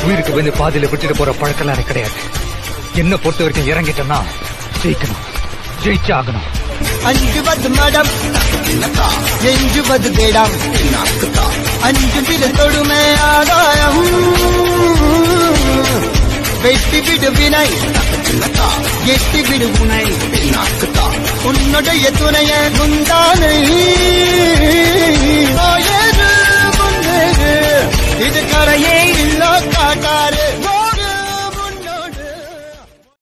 உயிருக்கு வந்து பாதியில விட்டுட்டு போற பழக்கம் எனக்கு கிடையாது. என்ன பொறுத்த வரைக்கும் இறங்கிட்டேன்னா ஜெயிக்கணும், ஜெயிச்சாகணும். 50 மடம் எஞ்சுவது வேடம், 5 விரத்தொடுமே ஆதாயம். வெட்டி விடு வினை, எட்டி விடு உனை, உன்னுடைய துணைய குந்தானை.